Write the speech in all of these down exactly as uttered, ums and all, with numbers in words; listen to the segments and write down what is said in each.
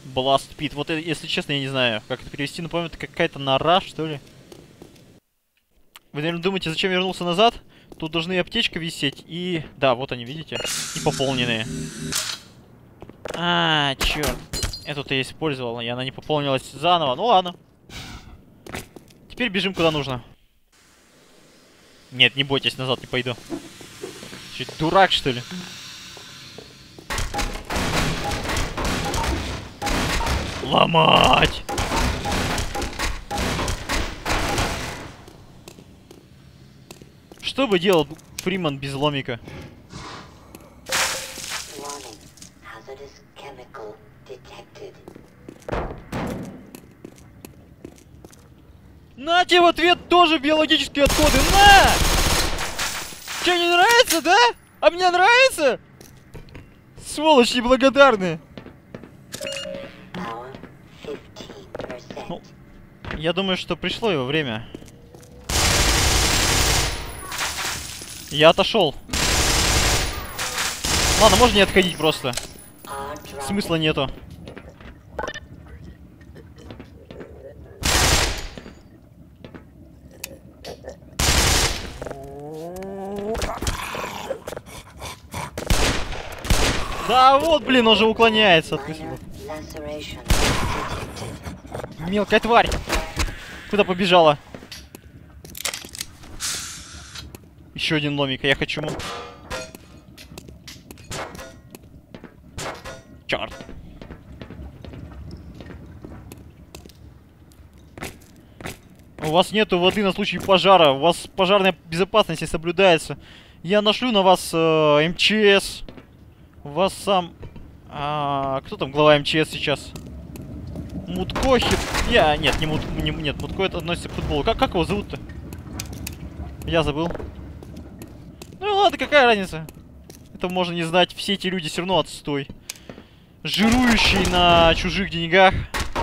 Blast Pit. Вот, если честно, я не знаю, как это перевести. Но, по-моему, это какая-то нора, что ли? Вы, наверное, думаете, зачем я вернулся назад? Тут должны аптечка висеть. И... Да, вот они, видите? И пополненные. А, черт. Эту-то я использовал, и она не пополнилась заново. Ну ладно. Теперь бежим куда нужно. Нет, не бойтесь, назад не пойду. Чуть дурак, что ли? Ломать! Что бы делал Фриман без ломика? На тебе в ответ тоже биологические отходы! На! Че, не нравится, да? А мне нравится? Сволочь неблагодарные! Ну, я думаю, что пришло его время. Я отошел. Ладно, можно не отходить просто. Смысла нету. Да вот, блин, он же уклоняется от мысли. Мелкая тварь. Куда побежала? Еще один ломик, а я хочу. Черт. У вас нету воды на случай пожара. У вас пожарная безопасность не соблюдается. Я нашлю на вас э, эм че эс. У вас сам... А, кто там глава эм че эс сейчас? Мутко, хит... Я... Нет, не Мутко, не... Нет, Мутко это относится к футболу. Как, как его зовут-то? Я забыл. Ну ладно, какая разница? Это можно не знать. Все эти люди все равно отстой. Жирующие на чужих деньгах.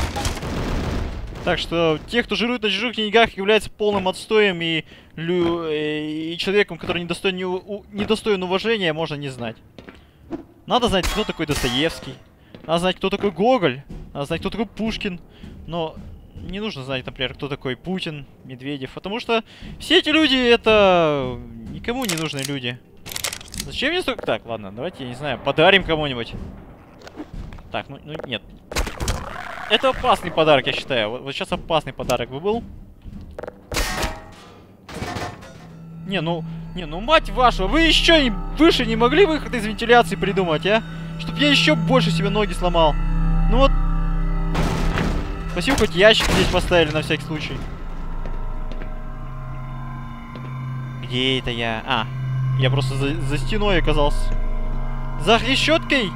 Так что те, кто жирует на чужих деньгах, являются полным отстоем и, лю... и человеком, который недостоин, не... у... недостоин уважения, можно не знать. Надо знать, кто такой Достоевский. Надо знать, кто такой Гоголь. Надо знать, кто такой Пушкин. Но не нужно знать, например, кто такой Путин, Медведев. Потому что все эти люди, это никому не нужные люди. Зачем мне столько... Так, ладно, давайте, я не знаю, подарим кому-нибудь. Так, ну, ну нет. Это опасный подарок, я считаю. Вот, вот сейчас опасный подарок бы был. Не, ну... Не, ну мать вашу, вы еще не, выше не могли выход из вентиляции придумать, а? Чтоб я еще больше себе ноги сломал. Ну вот. Спасибо, хоть ящик здесь поставили на всякий случай. Где это я? А, я просто за, за стеной оказался. За решеткой!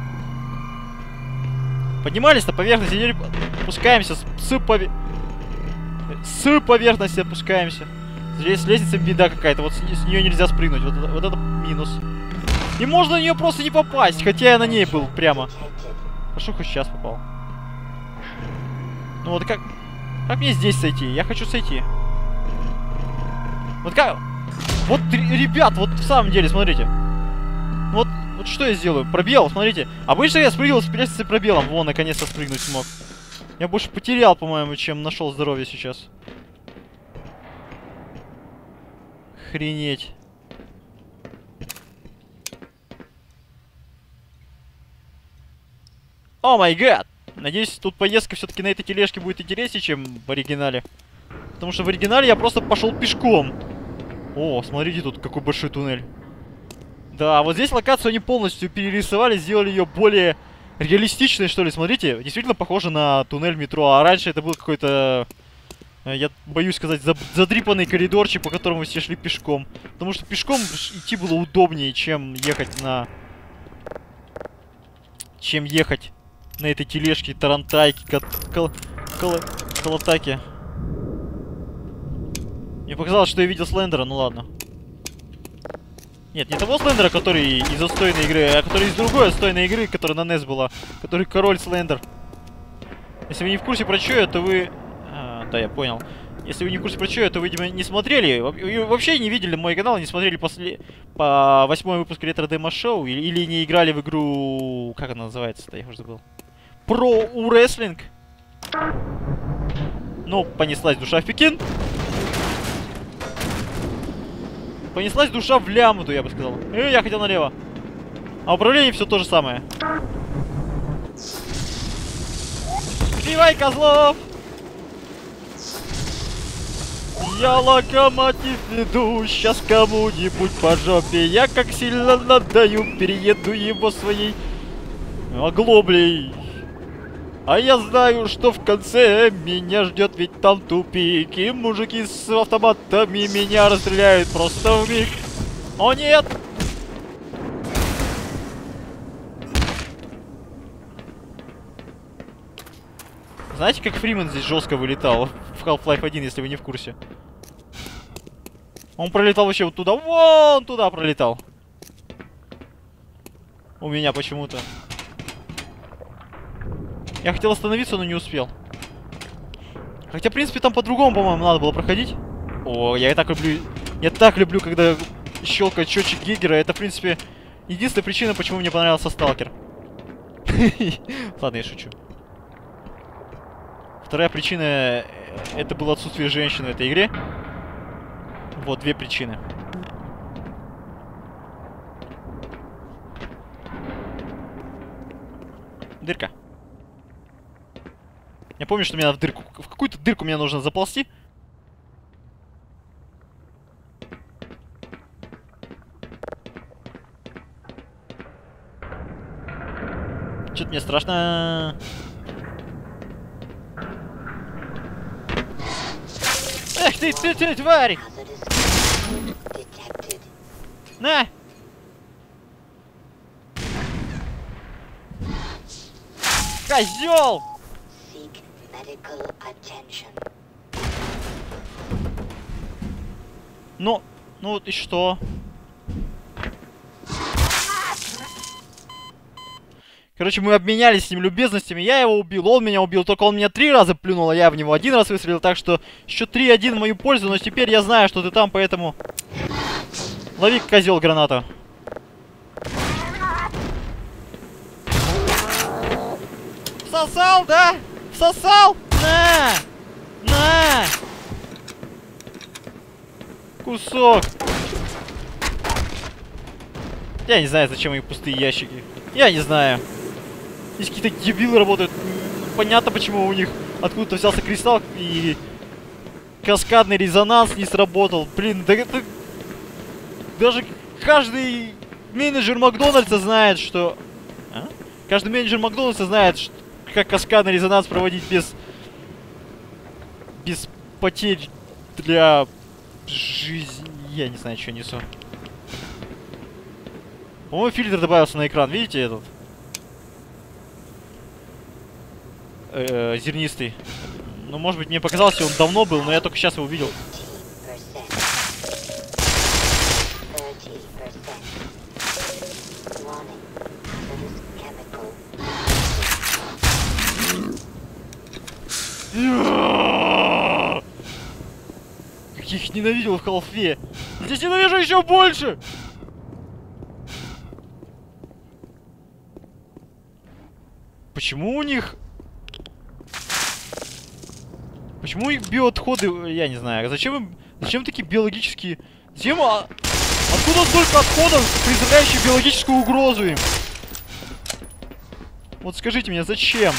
Поднимались на поверхность, теперь опускаемся с, с, пове... с поверхности опускаемся. Здесь с лестницей беда какая-то, вот с, с нее нельзя спрыгнуть, вот это, вот это минус. И можно на нее просто не попасть, хотя я на ней был прямо. Хорошо, хоть сейчас попал. Ну вот как... Как мне здесь сойти? Я хочу сойти. Вот как... Вот, ребят, вот в самом деле, смотрите. Вот, вот что я сделаю? Пробел, смотрите. Обычно я спрыгивал с лестницы пробелом. Вон, наконец-то спрыгнуть смог. Я больше потерял, по-моему, чем нашел здоровье сейчас. Охренеть. О май гад! Надеюсь, тут поездка все-таки на этой тележке будет интереснее, чем в оригинале. Потому что в оригинале я просто пошел пешком. О, смотрите, тут какой большой туннель. Да, вот здесь локацию они полностью перерисовали, сделали ее более реалистичной, что ли. Смотрите, действительно похоже на туннель метро. А раньше это был какой-то... Я боюсь сказать, задрипанный коридорчик, по которому все шли пешком. Потому что пешком идти было удобнее, чем ехать на... Чем ехать на этой тележке, тарантайке, кол... Кол... колотаке. Мне показалось, что я видел Слендера, ну ладно. Нет, не того Слендера, который из отстойной игры, а который из другой отстойной игры, которая на нес была. Который король Слендер. Если вы не в курсе про что, то вы... Да, я понял. Если вы не в курсе про что, то вы, видимо, не смотрели. Вообще не видели мой канал, не смотрели после... по восьмой выпуск ретро-демо-шоу. Или, или не играли в игру... Как она называется-то? Я уже забыл. про у рестлинг. Ну, понеслась душа в Пекин. Понеслась душа в Лямуду, я бы сказал. И я хотел налево. А управление все то же самое. Сбивай козлов! Я локомотив веду, сейчас кому-нибудь по жопе. Я как сильно надаю, перееду его своей оглоблей. А я знаю, что в конце меня ждет, ведь там тупик. И мужики с автоматами меня расстреляют просто вмиг. О нет! Знаете, как Фриман здесь жестко вылетал в Half-Life один, если вы не в курсе? Он пролетал вообще вот туда, вон туда пролетал. У меня почему-то. Я хотел остановиться, но не успел. Хотя, в принципе, там по-другому, по-моему, надо было проходить. О, я и так люблю... Я так люблю, когда щелкает счетчик Гейгера. Это, в принципе, единственная причина, почему мне понравился Сталкер. Ладно, я шучу. Вторая причина... Это было отсутствие женщины в этой игре. Вот две причины. Дырка. Я помню, что мне надо в дырку... В какую-то дырку мне нужно заползти. Что-то мне страшно. Эх ты, ты, ты, тварь! На! Козёл! Ну, ну вот и что? Короче, мы обменялись с ним любезностями. Я его убил, он меня убил. Только он меня три раза плюнул, а я в него один раз выстрелил. Так что еще три один в мою пользу. Но теперь я знаю, что ты там, поэтому... Лови, козел, гранату. Всосал, да? Всосал? На! На! Кусок. Я не знаю, зачем их пустые ящики. Я не знаю. Здесь какие-то дебилы работают. Понятно, почему у них откуда-то взялся кристалл и каскадный резонанс не сработал. Блин, да это... Даже каждый менеджер Макдональдса знает, что... А? Каждый менеджер Макдональдса знает, что... как каскадный резонанс проводить без... Без потерь для жизни. Я не знаю, что несу. По-моему, фильтр добавился на экран. Видите этот? Э-э, зернистый. Ну, может быть, мне показалось, он давно был, но я только сейчас его увидел. Как я их ненавидел в Халфе. Здесь ненавижу еще больше! Почему у них... Почему их биоотходы... Я не знаю. Зачем им... Зачем такие биологические... Зачем... А... Откуда столько отходов, представляющих биологическую угрозу им? Вот скажите мне, зачем?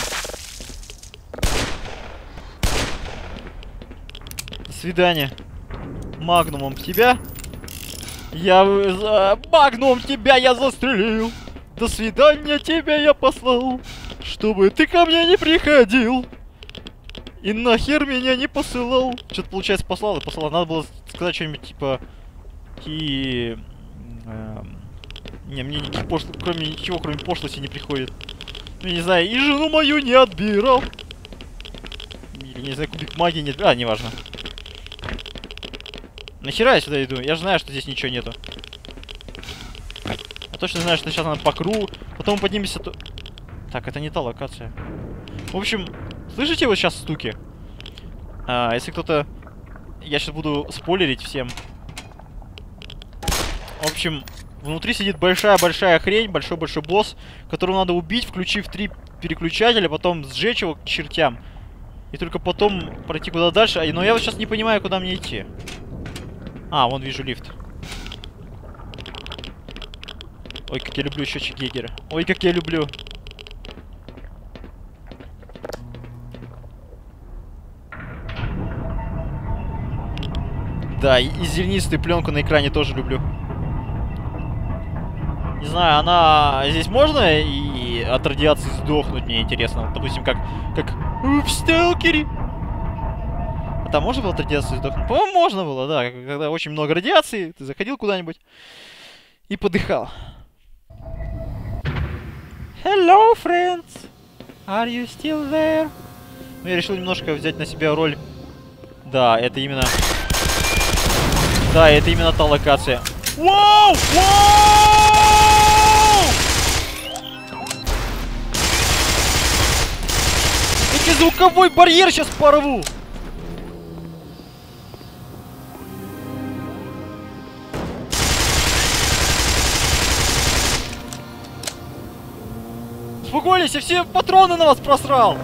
До свидания. Магнумом тебя. Я... Магнумом тебя я застрелил. До свидания, тебя я послал. Чтобы ты ко мне не приходил. И нахер меня не посылал. Что-то, получается, послал и послал. Надо было сказать что-нибудь типа... И... Э, не, мне никаких пошл... кроме ничего, кроме пошлости не приходит. Ну, не знаю, и жену мою не отбирал. Или, не знаю, кубик магии не... А, неважно. Нахера я сюда иду? Я же знаю, что здесь ничего нету. Я точно знаю, что сейчас надо по кругу. Потом поднимемся... То... Так, это не та локация. В общем, слышите вот сейчас стуки? А, если кто-то... Я сейчас буду спойлерить всем. В общем, внутри сидит большая-большая хрень, большой-большой босс, которого надо убить, включив три переключатель, а потом сжечь его к чертям. И только потом пройти куда дальше. А, но я вот сейчас не понимаю, куда мне идти. А, вон вижу лифт. Ой, как я люблю счетчик Гейгера. Ой, как я люблю. Да, и, и зернистую пленку на экране тоже люблю. Не знаю, она... Здесь можно и от радиации сдохнуть, мне интересно. Вот, допустим, как... Как в Сталкере. А там можно было от радиации сдохнуть? По-моему, можно было, да. Когда очень много радиации, ты заходил куда-нибудь и подыхал. Hello, friends! Are you still there? Ну, я решил немножко взять на себя роль... Да, это именно... Да, это именно та локация. Вау! Вау! Я звуковой барьер сейчас порву! Успокоились, я все патроны на вас просрал!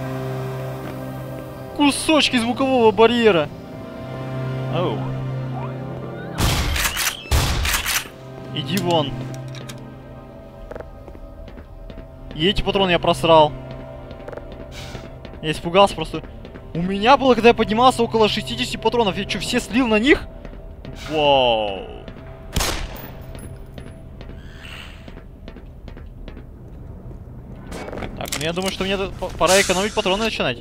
Кусочки звукового барьера. Оу. Иди вон. И эти патроны я просрал. Я испугался просто. У меня было, когда я поднимался, около шестидесяти патронов. Я что, все слил на них? Вау. Так, ну я думаю, что мне пора экономить патроны начинать.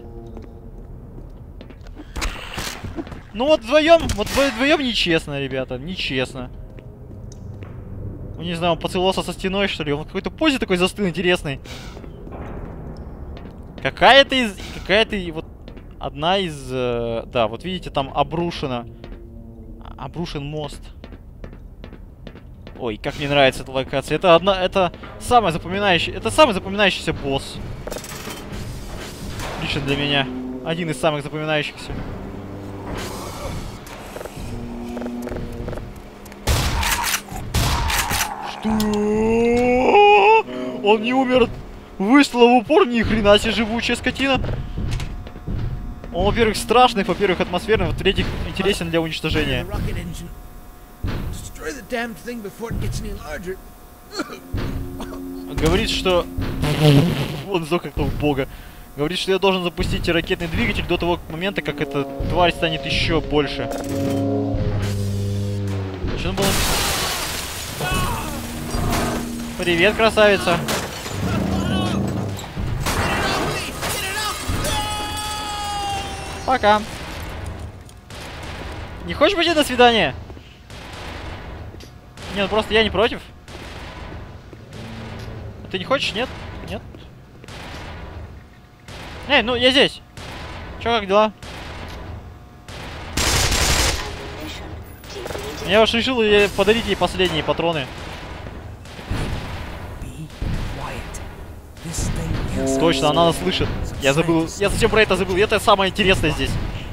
Ну вот вдвоем, вот вдвоем нечестно, ребята, нечестно. Ну, не знаю, он поцеловался со стеной, что ли? Он в какой-то позе такой застыл, интересный. Какая-то из... Какая-то вот... Одна из... Э, да, вот видите, там обрушено. Обрушен мост. Ой, как мне нравится эта локация. Это одна... Это самая запоминающая... Это самый запоминающийся босс. Лично для меня. Один из самых запоминающихся. Он не умер от выстрела в упор, ни хрена себе живучая скотина. Он, во-первых, страшный, во-первых, атмосферный, в-третьих, интересен для уничтожения. Говорит, что... Он сдох как-то в бога. Говорит, что я должен запустить ракетный двигатель до того момента, как эта тварь станет еще больше. Что было? Привет, красавица. Пока. Не хочешь пойти на свидание? Нет, просто я не против. Ты не хочешь? Нет? Нет? Эй, ну я здесь. Чё, как дела? Я уж решил подарить ей последние патроны. Точно, она нас слышит. Я забыл. Я совсем про это забыл. Это самое интересное здесь.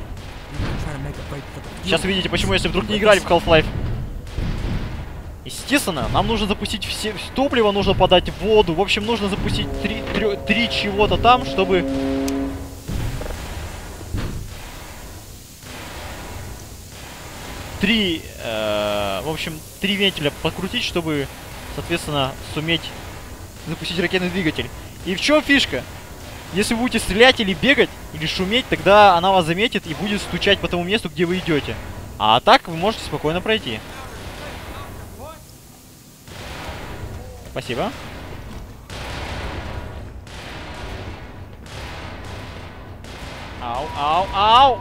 Сейчас увидите, почему, если вдруг не играли в Half-Life. Естественно, нам нужно запустить все... Топливо нужно подать, воду. В общем, нужно запустить три, три, три чего-то там, чтобы... Три... Э, в общем, три вентиля подкрутить, чтобы, соответственно, суметь запустить ракетный двигатель. И в чем фишка? Если вы будете стрелять или бегать, или шуметь, тогда она вас заметит и будет стучать по тому месту, где вы идете. А так вы можете спокойно пройти. Спасибо. Ау, ау, ау!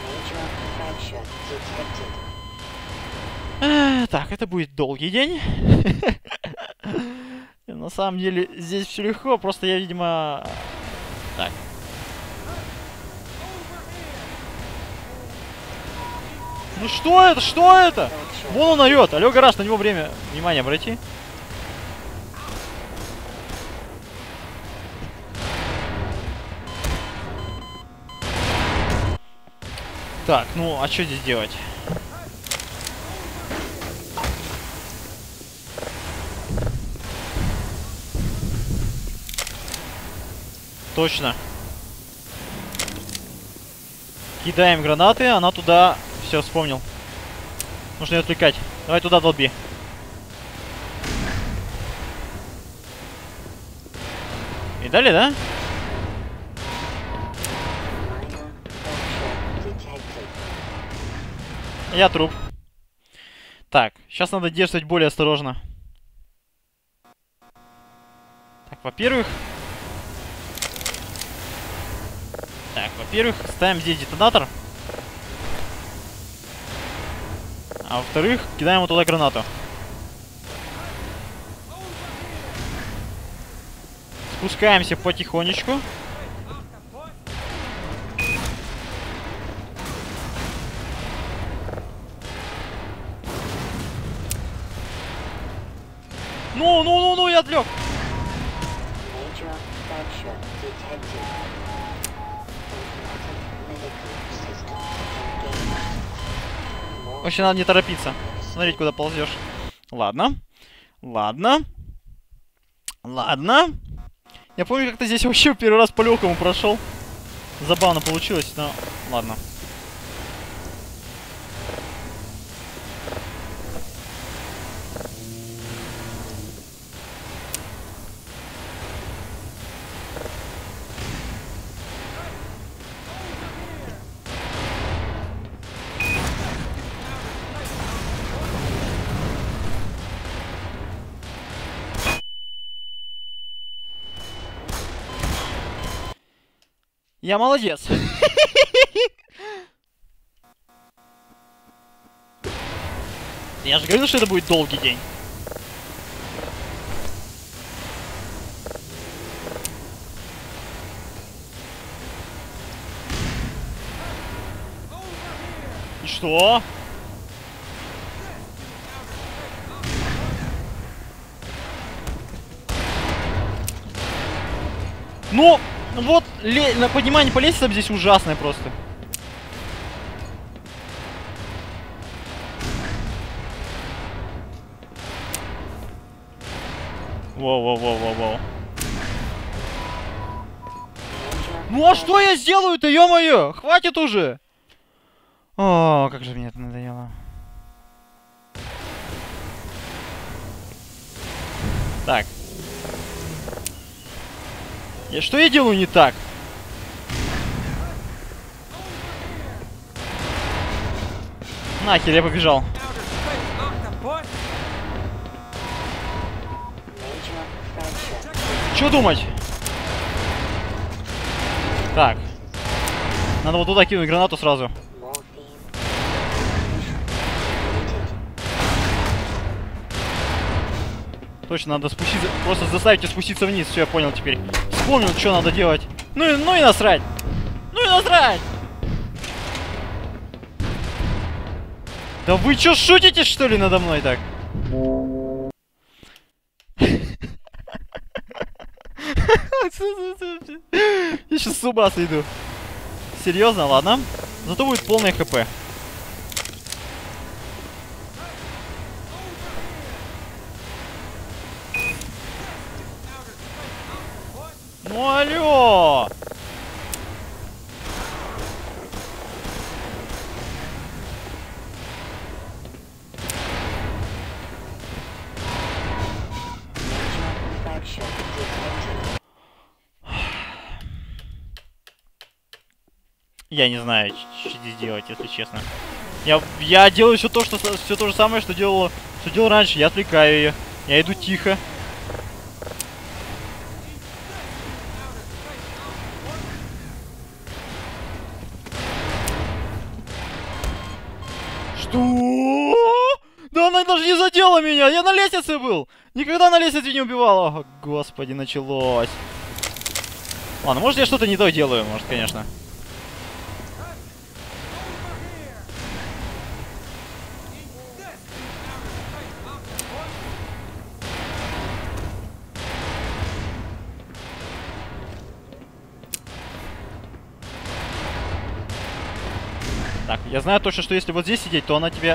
Так, это будет долгий день. На самом деле, здесь все легко, просто я, видимо... Так. Ну что это? Что это? Вон он орет. Алло, гараж, на него время. Внимание, обрати. Так, ну, а что здесь делать? Точно. Кидаем гранаты, она туда... Все, вспомнил. Нужно ее отвлекать. Давай туда долби. Видали, да? Я труп. Так, сейчас надо действовать более осторожно. Так, во-первых... Так, во-первых, ставим здесь детонатор. А во-вторых, кидаем вот туда гранату. Спускаемся потихонечку. Ну, ну, ну, ну, я отвлек. Вообще надо не торопиться. Смотреть, куда ползешь. Ладно. Ладно. Ладно. Я помню, как-то здесь вообще первый раз по легкому прошел. Забавно получилось, но ладно. Я молодец. Я же говорил, что это будет долгий день. И что? Ну, вот, на поднимание по лестницам здесь ужасное просто. Воу-воу-воу-воу-воу. Ну а что я сделаю-то, ё-моё? Хватит уже! О, как же мне это надоело. Так. Я, что я делаю не так? Нахер, я побежал. Что думать? Так. Надо вот туда кинуть гранату сразу. Точно, надо спуститься. Просто заставить ее спуститься вниз. Все, я понял теперь. Вспомнил, что надо делать. Ну и, ну и насрать. Ну и насрать. Да вы что, шутите, что ли, надо мной так? Я сейчас с ума сойду. Серьезно, ладно. Зато будет полное хп. Ну алло! Я не знаю, что здесь делать, если честно. Я, я делаю все то, что все то же самое, что делал, что делал раньше. Я отвлекаю ее. Я иду тихо. Что? Да она даже не задела меня! Я на лестнице был! Никогда на лестнице не убивал! О, господи, началось. Ладно, может я что-то не то делаю, может, конечно. Так, я знаю точно, что если вот здесь сидеть, то она тебя...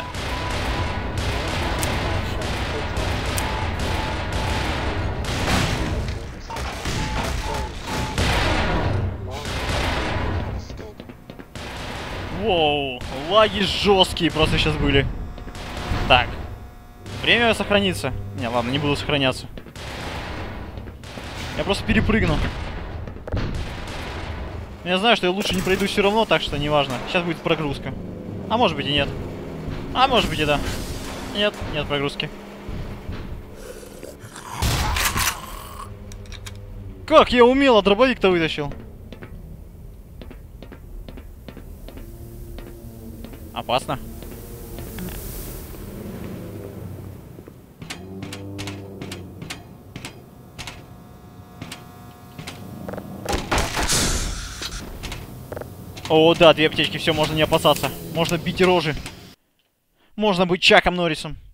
Воу, лаги жесткие просто сейчас были. Так. Время сохранится. Не, ладно, не буду сохраняться. Я просто перепрыгну. Я знаю, что я лучше не пройду все равно, так что неважно. Сейчас будет прогрузка. А может быть и нет. А может быть и да. Нет, нет прогрузки. Как я умело дробовик-то вытащил. Опасно. О, да, две аптечки, все, можно не опасаться. Можно бить рожи. Можно быть Чаком Норрисом.